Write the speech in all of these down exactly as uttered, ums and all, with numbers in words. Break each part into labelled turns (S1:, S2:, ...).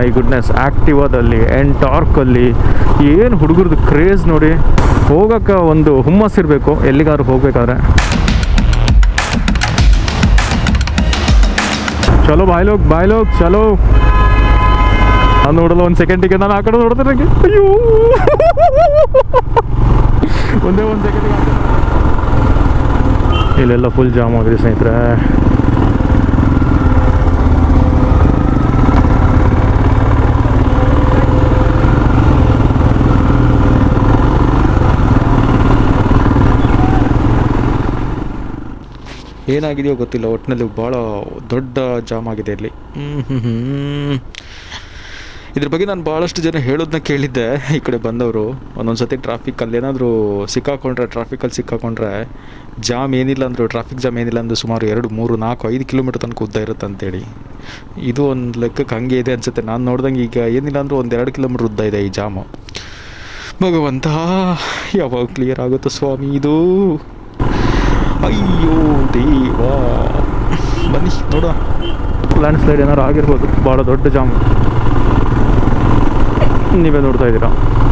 S1: My goodness, ಆ್ಯಕ್ಟಿವಾದಲ್ಲಿ ಎಂಟಾರ್ಕಲ್ಲಿ ಏನು ಹುಡುಗರದ್ದು craze ನೋಡಿ. ಹೋಗೋಕ್ಕೆ ಒಂದು ಹುಮ್ಮಸ್ಸಿರಬೇಕು ಎಲ್ಲಿಗಾದ್ರೂ ಹೋಗ್ಬೇಕಾದ್ರೆ. ಚಲೋ ಬಾಯ್ಲೋಗ್ ಬಾಯ್ಲೋಗ್ ಚಲೋ. ನಾನು ನೋಡಲ್ಲ ಒಂದು ಸೆಕೆಂಡಿಗೆ, ನಾನು ಆ ಕಡೆ ನೋಡ್ತೇನೆ ನನಗೆ ಅಯ್ಯೋ ಒಂದೇ ಒಂದು ಸೆಕೆಂಡಿಗೆ. ಇಲ್ಲೆಲ್ಲ ಫುಲ್ ಜಾಮ್ ಆಗಿದೆ ಸ್ನೇಹಿತರೆ. ಏನಾಗಿದೆಯೋ ಗೊತ್ತಿಲ್ಲ, ಒಟ್ಟಿನಲ್ಲಿ ಭಾಳ ದೊಡ್ಡ ಜಾಮ್ ಆಗಿದೆ ಇಲ್ಲಿ. ಹ್ಞೂ ಹ್ಞೂ ಇದ್ರ ಬಗ್ಗೆ ನಾನು ಭಾಳಷ್ಟು ಜನ ಹೇಳೋದನ್ನ ಕೇಳಿದ್ದೆ ಈ ಕಡೆ ಬಂದವರು. ಒಂದೊಂದು ಸತಿ ಟ್ರಾಫಿಕಲ್ಲಿ ಏನಾದರೂ ಸಿಕ್ಕಾಕೊಂಡ್ರೆ, ಟ್ರಾಫಿಕಲ್ಲಿ ಸಿಕ್ಕಾಕೊಂಡ್ರೆ ಜಾಮ್ ಏನಿಲ್ಲ ಅಂದರು, ಟ್ರಾಫಿಕ್ ಜಾಮ್ ಏನಿಲ್ಲ ಅಂದರು ಸುಮಾರು ಎರಡು ಮೂರು ನಾಲ್ಕು ಐದು ಕಿಲೋಮೀಟ್ರ್ ತನಕ ಉದ್ದ ಇರುತ್ತೆ ಅಂತೇಳಿ. ಇದು ಒಂದು ಲೆಕ್ಕಕ್ಕೆ ಹಂಗೆ ಇದೆ ಅನಿಸುತ್ತೆ. ನಾನು ನೋಡ್ದಂಗೆ ಈಗ ಏನಿಲ್ಲ ಅಂದರೂ ಒಂದು ಎರಡು ಕಿಲೋಮೀಟ್ರ್ ಉದ್ದ ಇದೆ ಈ ಜಾಮು. ಭಗವಂತ ಯಾವಾಗ ಕ್ಲಿಯರ್ ಆಗುತ್ತೋ ಸ್ವಾಮಿ ಇದು. ಅಯ್ಯೋ ದೇವಾ, ಬನ್ನಿ ನೋಡ. ಲ್ಯಾಂಡ್ ಸ್ಲೈಡ್ ಏನಾರು ಆಗಿರ್ಬೋದು, ಭಾಳ ದೊಡ್ಡ ಜಾಮ್ ನೀವೇ ನೋಡ್ತಾ ಇದ್ದೀರಾ.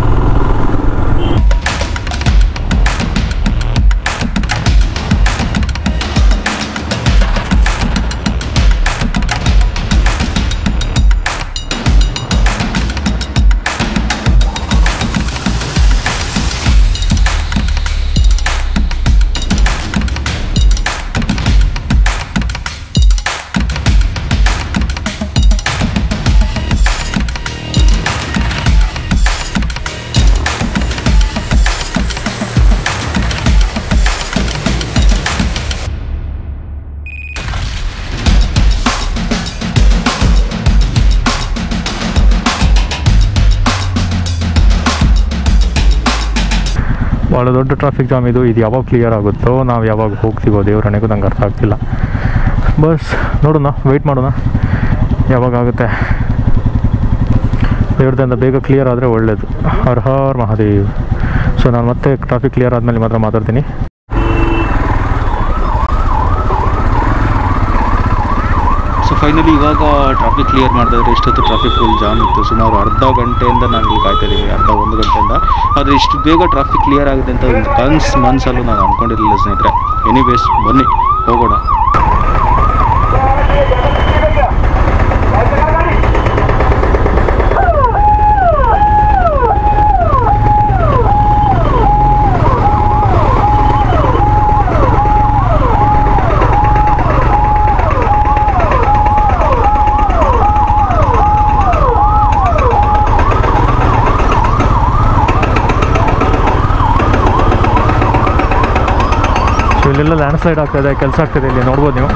S1: ಭಾಳ ದೊಡ್ಡ ಟ್ರಾಫಿಕ್ ಜಾಮ್ ಇದು. ಇದು ಯಾವಾಗ ಕ್ಲಿಯರ್ ಆಗುತ್ತೋ, ನಾವು ಯಾವಾಗ ಹೋಗ್ತೀವೋ ದೇವ್ರಣೆಗೂ ನಂಗೆ ಅರ್ಥ ಆಗ್ತಿಲ್ಲ. ಬಸ್ ನೋಡೋಣ, ವೆಯ್ಟ್ ಮಾಡೋಣ ಯಾವಾಗ ಆಗುತ್ತೆ. ದೇವ್ರದಿಂದ ಬೇಗ ಕ್ಲಿಯರ್ ಆದರೆ ಒಳ್ಳೆಯದು. ಹರ್ ಹರ್ ಮಹಾದೇವ್. ಸೊ ನಾನು ಮತ್ತೆ ಟ್ರಾಫಿಕ್ ಕ್ಲಿಯರ್ ಆದಮೇಲೆ ಮಾತ್ರ ಮಾತಾಡ್ತೀನಿ. ಸೊ ಫೈನಲಿ ಇವಾಗ ಟ್ರಾಫಿಕ್ ಕ್ಲಿಯರ್ ಮಾಡಿದ್ರೆ, ಇಷ್ಟೊತ್ತು ಟ್ರಾಫಿಕ್ ಫುಲ್ ಜಾಮ್ ಇತ್ತು. ಸುಮಾರು ಅರ್ಧ ಗಂಟೆಯಿಂದ ನಾನು ಇಲ್ಲಿ ಕಾಯ್ತಾ ಇದ್ದೀವಿ, ಅರ್ಧ ಒಂದು ಗಂಟೆಯಿಂದ. ಆದರೆ ಇಷ್ಟು ಬೇಗ ಟ್ರಾಫಿಕ್ ಕ್ಲಿಯರ್ ಆಗುತ್ತೆ ಅಂತ ಒಂದು ಕನ್ಸ್ ಮನಸ್ಸಲ್ಲೂ ನಾನು ಅಂದ್ಕೊಂಡಿರಲಿಲ್ಲ ಸ್ನೇಹಿತರೆ. ಎನಿವೇಸ್ ಬನ್ನಿ ಹೋಗೋಣ. ಇಲ್ಲೆಲ್ಲ ಲ್ಯಾಂಡ್ ಸ್ಲೈಡ್ ಆಗ್ತಾಯಿದೆ, ಕೆಲಸ ಆಗ್ತಾಯಿದೆ, ಇಲ್ಲಿ ನೋಡ್ಬೋದು ನೀವು.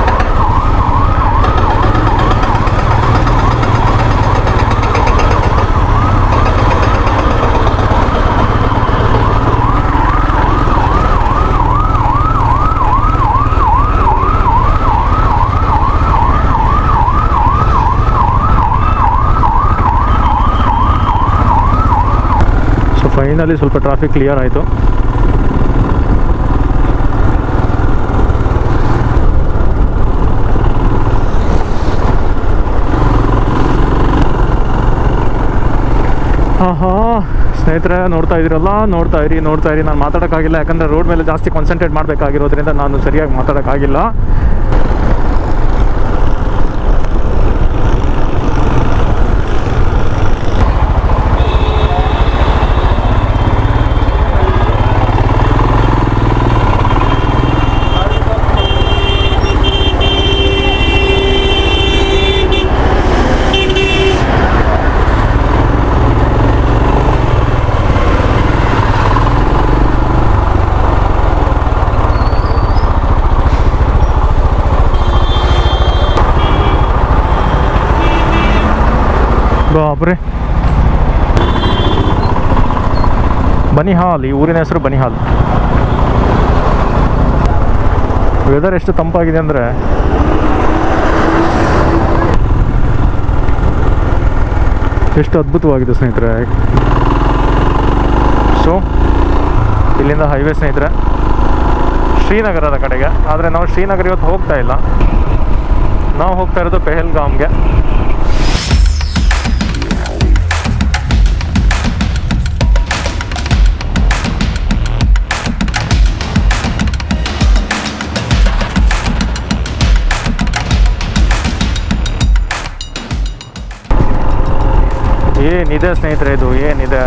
S1: ಸೊ ಫೈನಲಿ ಸ್ವಲ್ಪ ಟ್ರಾಫಿಕ್ ಕ್ಲಿಯರ್ ಆಯಿತು. ಹಾಂ ಹಾಂ ಸ್ನೇಹಿತರೆ, ನೋಡ್ತಾ ಇದ್ದೀರಲ್ಲ, ನೋಡ್ತಾ ಇರಿ ನೋಡ್ತಾ ಇರಿ ನಾನು ಮಾತಾಡೋಕ್ಕಾಗಿಲ್ಲ, ಯಾಕಂದರೆ ರೋಡ್ ಮೇಲೆ ಜಾಸ್ತಿ ಕಾನ್ಸಂಟ್ರೇಟ್ ಮಾಡಬೇಕಾಗಿರೋದ್ರಿಂದ ನಾನು ಸರಿಯಾಗಿ ಮಾತಾಡೋಕ್ಕಾಗಿಲ್ಲ. ಬಾಬ್ರೆ, ಬನಿಹಾಲ್, ಈ ಊರಿನ ಹೆಸರು ಬನಿಹಾಲ್. ವೆದರ್ ಎಷ್ಟು ತಂಪಾಗಿದೆ ಅಂದರೆ ಎಷ್ಟು ಅದ್ಭುತವಾಗಿದೆ ಸ್ನೇಹಿತರೆ. ಸೊ ಇಲ್ಲಿಂದ ಹೈವೇ ಸ್ನೇಹಿತರೆ ಶ್ರೀನಗರದ ಕಡೆಗೆ. ಆದರೆ ನಾವು ಶ್ರೀನಗರ ಇವತ್ತು ಹೋಗ್ತಾ ಇಲ್ಲ, ನಾವು ಹೋಗ್ತಾ ಇರೋದು ಪೆಹಲ್ಗಾಮ್ಗೆ. ಏನಿದೆ ಸ್ನೇಹಿತರೆ, ಇದು ಏನಿದೆ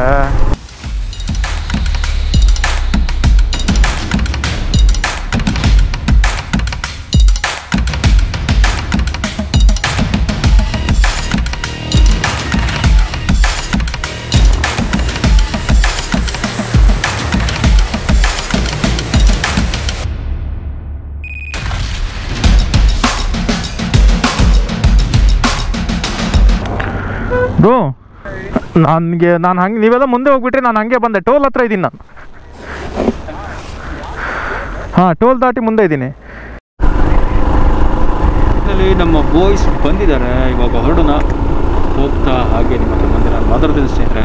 S1: ಬ್ರೋ. ನನಗೆ ನಾನು ಹಂಗೆ ನೀವೆಲ್ಲ ಮುಂದೆ ಹೋಗ್ಬಿಟ್ರೆ ನಾನು ಹಂಗೆ ಬಂದೆ. ಟೋಲ್ ಹತ್ರ ಇದ್ದೀನಿ ನಾನು. ಹಾಂ, ಟೋಲ್ ದಾಟಿ ಮುಂದೆ ಇದ್ದೀನಿ. ನಮ್ಮ ಬಾಯ್ಸ್ ಬಂದಿದ್ದಾರೆ. ಇವಾಗ ಹೊರಡೋಣ. ಹೋಗ್ತಾ ಹಾಗೆ ನಿಮ್ಮ ಹತ್ರ ಬಂದಿರ ನಾನು ಮಾತಾಡ್ತೀನಿ ಸ್ನೇಹಿತರೆ.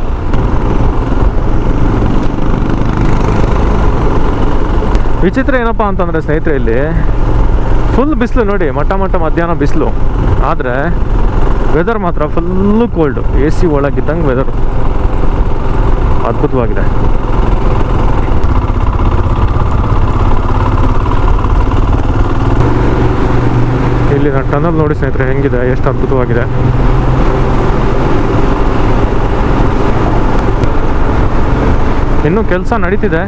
S1: ವಿಚಿತ್ರ ಏನಪ್ಪ ಅಂತಂದರೆ ಸ್ನೇಹಿತರೆ, ಇಲ್ಲಿ ಫುಲ್ ಬಿಸಿಲು ನೋಡಿ, ಮಟ್ಟ ಮಟ್ಟ ಮಧ್ಯಾಹ್ನ ಬಿಸಿಲು. ಆದರೆ ವೆದರ್ ಮಾತ್ರ ಫುಲ್ಲು ಕೋಲ್ಡು. ಎ ಸಿ ಒಳಗಿದ್ದಂಗೆ ವೆದರು ಅದ್ಭುತವಾಗಿದೆ. ಇಲ್ಲಿನ ಟನಲ್ ನೋಡಿ ಸ್ನೇಹಿತರೆ ಹೆಂಗಿದೆ, ಎಷ್ಟು ಅದ್ಭುತವಾಗಿದೆ. ಇನ್ನೂ ಕೆಲಸ ನಡೀತಿದೆ.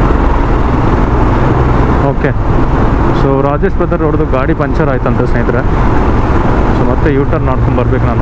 S1: ಓಕೆ, ಸೊ ರಾಜೇಶ್ ಬ್ರದರ್ ಹೊಡೆದು ಗಾಡಿ ಪಂಚರ್ ಆಯ್ತಂತೆ ಸ್ನೇಹಿತರೆ. ಸೊ ಮತ್ತೆ ಯೂ ಟರ್ನ್ ಮಾಡ್ಕೊಂಡು ಬರ್ಬೇಕು ನಾನು.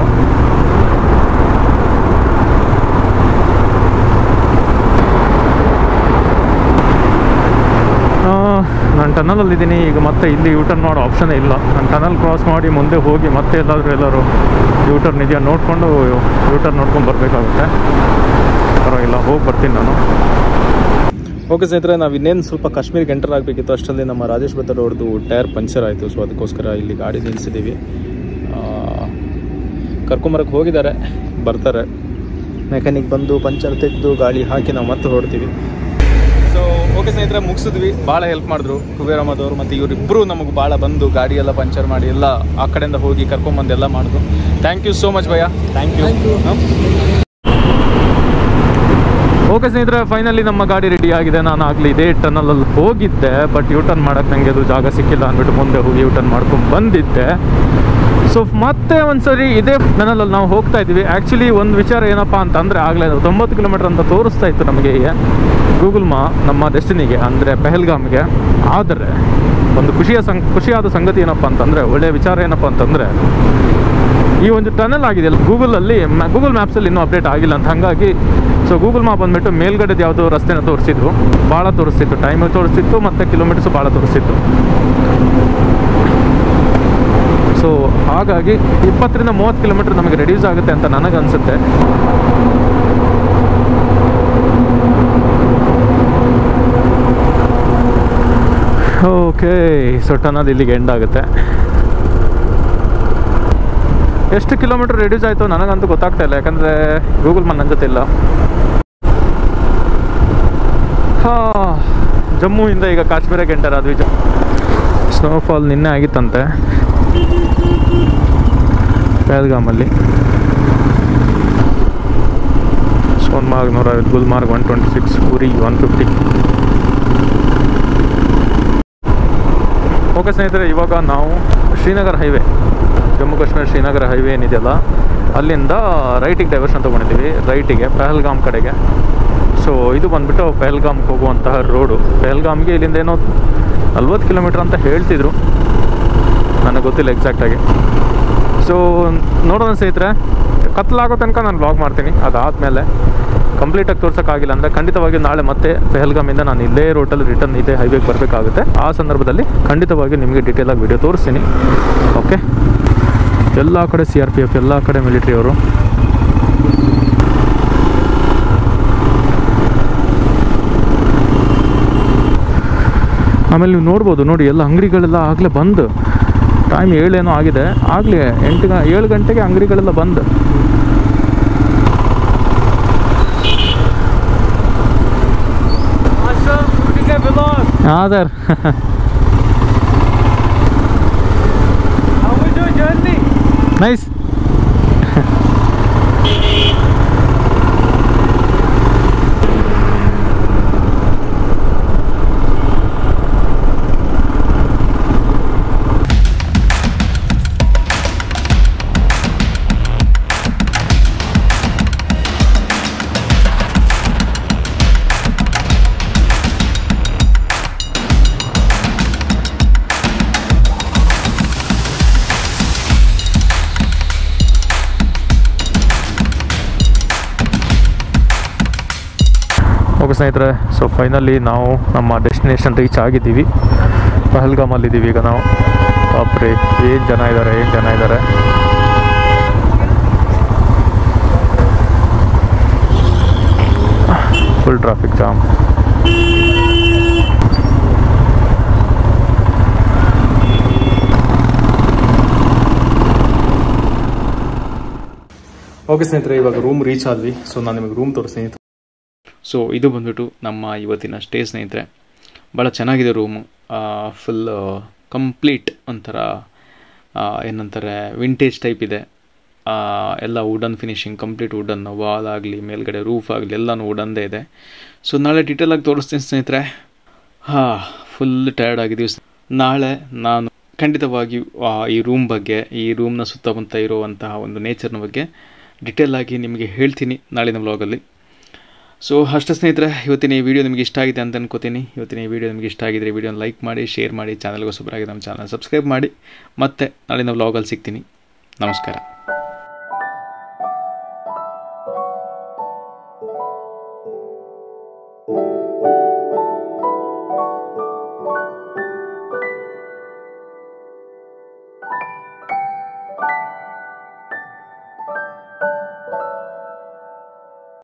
S1: ನಾನು ಟನಲಲ್ಲಿದ್ದೀನಿ ಈಗ. ಮತ್ತೆ ಇಲ್ಲಿ ಯೂ ಟರ್ನ್ ಮಾಡೋ ಆಪ್ಷನೇ ಇಲ್ಲ. ನಾನು ಟನಲ್ ಕ್ರಾಸ್ ಮಾಡಿ ಮುಂದೆ ಹೋಗಿ ಮತ್ತೆ ಎಲ್ಲಾದರೂ ಎಲ್ಲರೂ ಯೂ ಟರ್ನ್ ಇದೆಯಾ ನೋಡಿಕೊಂಡು ಯೂ ಟರ್ನ್ ನೋಡ್ಕೊಂಡು ಬರಬೇಕಾಗುತ್ತೆ. ಪರವಾಗಿಲ್ಲ, ಹೋಗಿ ಬರ್ತೀನಿ ನಾನು. ಓಕೆ ಸ್ನೇಹಿತರೆ, ನಾವು ಇನ್ನೇನು ಸ್ವಲ್ಪ ಕಾಶ್ಮೀರಿಗೆ ಎಂಟರ್ ಆಗಬೇಕಿತ್ತು. ಅಷ್ಟರಲ್ಲಿ ನಮ್ಮ ರಾಜೇಶ್ ಬ್ರದರ್ ಅವ್ರದ್ದು ಟೈರ್ ಪಂಚರ್ ಆಯಿತು. ಸೊ ಅದಕ್ಕೋಸ್ಕರ ಇಲ್ಲಿ ಗಾಡಿ ನಿಲ್ಲಿಸಿದ್ದೀವಿ. ಕರ್ಕೊಂಬರಕ್ಕೆ ಹೋಗಿದ್ದಾರೆ, ಬರ್ತಾರೆ. ಮೆಕ್ಯಾನಿಕ್ ಬಂದು ಪಂಚರ್ ತೆಗೆದು ಗಾಡಿ ಹಾಕಿ ನಾವು ಮತ್ತೆ ಹೊರಡ್ತೀವಿ. ಸೊ ಓಕೆ ಸ್ನೇಹಿತರೆ, ಮುಗಿಸಿದ್ವಿ. ಭಾಳ ಹೆಲ್ಪ್ ಮಾಡಿದ್ರು ಕುಬೇರ್ ಅಹಮದ್ ಅವರು ಮತ್ತು ಇವರಿಬ್ಬರು. ನಮಗೆ ಭಾಳ ಬಂದು ಗಾಡಿ ಎಲ್ಲ ಪಂಚರ್ ಮಾಡಿ ಎಲ್ಲ ಆ ಕಡೆಯಿಂದ ಹೋಗಿ ಕರ್ಕೊಂಬಂದು ಎಲ್ಲ ಮಾಡಿದ್ರು. ಥ್ಯಾಂಕ್ ಯು ಸೋ ಮಚ್ ಭಯ್ಯ, ಥ್ಯಾಂಕ್ ಯು. ಓಕೆ ಸ್ನೇಹಿತರೆ, ಫೈನಲಿ ನಮ್ಮ ಗಾಡಿ ರೆಡಿ ಆಗಿದೆ. ನಾನು ಆಗಲಿ ಇದೇ ಟನಲಲ್ಲಿ ಹೋಗಿದ್ದೆ, ಬಟ್ ಯೂ ಟರ್ನ್ ಮಾಡೋಕ್ಕೆ ನನಗೆ ಅದು ಜಾಗ ಸಿಕ್ಕಿಲ್ಲ ಅಂದ್ಬಿಟ್ಟು ಮುಂದೆ ಹೋಗಿ ಯೂ ಟರ್ನ್ ಮಾಡ್ಕೊಂಡು ಬಂದಿದ್ದೆ. ಸೊ ಮತ್ತೆ ಒಂದ್ಸರಿ ಇದೇ ಟನಲಲ್ಲಿ ನಾವು ಹೋಗ್ತಾ ಇದ್ವಿ. ಆ್ಯಕ್ಚುಲಿ ಒಂದು ವಿಚಾರ ಏನಪ್ಪ ಅಂತಂದರೆ, ಆಗಲೇ ತೊಂಬತ್ತು ಕಿಲೋಮೀಟರ್ ಅಂತ ತೋರಿಸ್ತಾ ಇತ್ತು ನಮಗೆ ಗೂಗಲ್ ಮಾ ನಮ್ಮ ಡೆಸ್ಟಿನಿಗೆ, ಅಂದರೆ ಪಹಲ್ಗಾಮ್ಗೆ. ಆದರೆ ಒಂದು ಖುಷಿಯ ಸಂ ಖುಷಿಯಾದ ಸಂಗತಿ ಏನಪ್ಪ ಅಂತಂದರೆ, ಒಳ್ಳೆಯ ವಿಚಾರ ಏನಪ್ಪ ಅಂತಂದರೆ, ಈ ಒಂದು ಟನಲ್ ಆಗಿದೆಯಲ್ಲ ಗೂಗಲಲ್ಲಿ, ಗೂಗಲ್ ಮ್ಯಾಪ್ಸಲ್ಲಿ ಇನ್ನೂ ಅಪ್ಡೇಟ್ ಆಗಿಲ್ಲ ಅಂತ. ಹಾಗಾಗಿ ಸೊ ಗೂಗಲ್ ಮ್ಯಾಪ್ ಬಂದುಬಿಟ್ಟು ಮೇಲ್ಗಡೆದು ಯಾವುದೋ ರಸ್ತೆನ ತೋರಿಸಿದ್ರು, ಭಾಳ ತೋರಿಸ್ತಿತ್ತು, ಟೈಮು ತೋರಿಸ್ತಿತ್ತು ಮತ್ತು ಕಿಲೋಮೀಟರ್ಸು ಭಾಳ ತೋರಿಸ್ತಿತ್ತು. ಸೊ ಹಾಗಾಗಿ ಇಪ್ಪತ್ತರಿಂದ ಮೂವತ್ತು ಕಿಲೋಮೀಟರ್ ನಮಗೆ ರೆಡ್ಯೂಸ್ ಆಗುತ್ತೆ ಅಂತ ನನಗನ್ಸುತ್ತೆ. ಓಕೆ, ಸೊ ಟನಲ್ ಇಲ್ಲಿಗೆ ಎಂಡ್ ಆಗುತ್ತೆ. ಎಷ್ಟು ಕಿಲೋಮೀಟರ್ ರೆಡ್ಯೂಸ್ ಆಯಿತು ನನಗಂತೂ ಗೊತ್ತಾಗ್ತಾ ಇಲ್ಲ, ಯಾಕಂದರೆ ಗೂಗಲ್ ಮ್ಯಾಪ್ ನನ್ನ ಜೊತೆ ಇಲ್ಲ. ಹಾಂ, ಜಮ್ಮುವಿಂದ ಈಗ ಕಾಶ್ಮೀರಕ್ಕೆ ಎಂಟರ್ ಆದ್ವಿ. ಸ್ನೋಫಾಲ್ ನಿನ್ನೆ ಆಗಿತ್ತಂತೆ ಪಹಲ್ಗಾಮಲ್ಲಿ. ಸೋನ್ಮಾರ್ಗ್ ನೂರ ಐವತ್ತು, Gulmarg one twenty six, Uri one fifty. Okay ಸ್ನೇಹಿತರೆ, ಇವಾಗ ನಾವು ಶ್ರೀನಗರ್ ಹೈವೇ, ಜಮ್ಮು ಕಾಶ್ಮೀರ ಶ್ರೀನಗರ ಹೈವೇ ಏನಿದೆಯಲ್ಲ ಅಲ್ಲಿಂದ ರೈಟಿಗೆ ಡೈವರ್ಷನ್ ತೊಗೊಂಡಿದ್ದೀವಿ, ರೈಟಿಗೆ ಪಹಲ್ಗಾಮ್ ಕಡೆಗೆ. ಸೊ ಇದು ಬಂದುಬಿಟ್ಟು ಪಹಲ್ಗಾಮ್ಗೆ ಹೋಗುವಂತಹ ರೋಡು. ಪಹಲ್ಗಾಮ್ಗೆ ಇಲ್ಲಿಂದ ಏನೋ ನಲ್ವತ್ತು ಕಿಲೋಮೀಟ್ರ್ ಅಂತ ಹೇಳ್ತಿದ್ರು, ನನಗೆ ಗೊತ್ತಿಲ್ಲ ಎಕ್ಸಾಕ್ಟಾಗಿ. ಸೊ ನೋಡೋಣ ಸ್ನೇಹಿತರೆ, ಕತ್ಲಾಗೋ ತನಕ ನಾನು ಬ್ಲಾಗ್ ಮಾಡ್ತೀನಿ. ಅದಾದಮೇಲೆ ಕಂಪ್ಲೀಟಾಗಿ ತೋರ್ಸೋಕ್ಕಾಗಿಲ್ಲ ಅಂದರೆ ಖಂಡಿತವಾಗಿ ನಾಳೆ ಮತ್ತೆ ಪಹಲ್ಗಾಮಿಂದ ನಾನು ಇಲ್ಲೇ ರೋಟಲ್ಲಿ ರಿಟರ್ನ್ ಇದೇ ಹೈವೇಗೆ ಬರಬೇಕಾಗುತ್ತೆ. ಆ ಸಂದರ್ಭದಲ್ಲಿ ಖಂಡಿತವಾಗಿ ನಿಮಗೆ ಡೀಟೇಲಾಗಿ ವಿಡಿಯೋ ತೋರಿಸ್ತೀನಿ. ಓಕೆ, ಎಲ್ಲ ಕಡೆ ಸಿ ಆರ್ ಪಿ ಎಫ್, ಎಲ್ಲ ಕಡೆ ಮಿಲಿಟ್ರಿ ಅವರು. ಆಮೇಲೆ ನೀವು ನೋಡ್ಬೋದು ನೋಡಿ, ಎಲ್ಲ ಅಂಗಡಿಗಳೆಲ್ಲ ಆಗಲೇ ಬಂದು, ಟೈಮ್ ಏಳೇನೋ ಆಗಿದೆ, ಆಗಲೇ ಎಂಟು ಗ ಏಳು ಗಂಟೆಗೆ ಅಂಗಡಿಗಳೆಲ್ಲ ಬಂದು. ಹಾಂ ಸರ್. ನೈಸ್. ಓಕೆ ಸ್ನೇಹಿತರೆ, ಸೊ ಫೈನಲಿ ನಾವು ನಮ್ಮ ಡೆಸ್ಟಿನೇಷನ್ ರೀಚ್ ಆಗಿದ್ದೀವಿ. ಪಹಲ್ಗಾಮಲ್ಲಿದ್ದೀವಿ ಈಗ ನಾವು. ಬಾಪ್ರೆ ಏನು ಜನ ಇದ್ದಾರೆ, ಏನು ಜನ ಇದ್ದಾರೆ. Full traffic jam. ಓಕೆ ಸ್ನೇಹಿತರೆ, ಇವಾಗ ರೂಮ್ ರೀಚ್ ಆದ್ವಿ. ಸೊ ನಾನು ನಿಮಗೆ ರೂಮ್ ತೋರಿಸ್ತೀನಿ. ಸೊ ಇದು ಬಂದ್ಬಿಟ್ಟು ನಮ್ಮ ಇವತ್ತಿನ ಸ್ಟೇ ಸ್ನೇಹಿತರೆ. ಭಾಳ ಚೆನ್ನಾಗಿದೆ ರೂಮು. ಫುಲ್ ಕಂಪ್ಲೀಟ್ ಒಂಥರ ಏನಂತಾರೆ ವಿಂಟೇಜ್ ಟೈಪ್ ಇದೆ. ಎಲ್ಲ wooden finishing, complete wooden. Wall ಆಗಲಿ, ಮೇಲ್ಗಡೆ ರೂಫ್ ಆಗಲಿ ಎಲ್ಲನೂ ವುಡನ್ದೇ ಇದೆ. ಸೊ ನಾಳೆ ಡೀಟೇಲಾಗಿ ತೋರಿಸ್ತೀನಿ ಸ್ನೇಹಿತರೆ. ಹಾಂ, ಫುಲ್ ಟಯರ್ಡ್ ಆಗಿದ್ದೀವಿ. ನಾಳೆ ನಾನು ಖಂಡಿತವಾಗಿ ಈ ರೂಮ್ ಬಗ್ಗೆ, ಈ ರೂಮ್ನ ಸುತ್ತಮುತ್ತ ಇರುವಂತಹ ಒಂದು ನೇಚರ್ನ ಬಗ್ಗೆ ಡಿಟೇಲ್ ಆಗಿ ನಿಮಗೆ ಹೇಳ್ತೀನಿ ನಾಳಿನ ವ್ಲಾಗಲ್ಲಿ. ಸೊ ಅಷ್ಟೇ ಸ್ನೇಹಿತರೆ, ಇವತ್ತಿನ ಈ ವಿಡಿಯೋ ನಿಮಗೆ ಇಷ್ಟ ಆಗಿದೆ ಅಂತ ಅನ್ಕೋತೀನಿ. ಇವತ್ತಿನ ಈ ವಿಡಿಯೋ ನಿಮಗೆ ಇಷ್ಟ ಆಗಿದ್ರೆ ವಿಡಿಯೋನ ಲೈಕ್ ಮಾಡಿ, ಶೇರ್ ಮಾಡಿ, ಚಾನಲ್ಗೆ ಹೊಸಬರಾಗಿ ನಮ್ಮ ಚಾನಲ್ ಸಬ್ಸ್ಕ್ರೈಬ್ ಮಾಡಿ. ಮತ್ತೆ ನಾಳಿನ ವ್ಲಾಗಲ್ಲಿ ಸಿಗ್ತೀನಿ. ನಮಸ್ಕಾರ.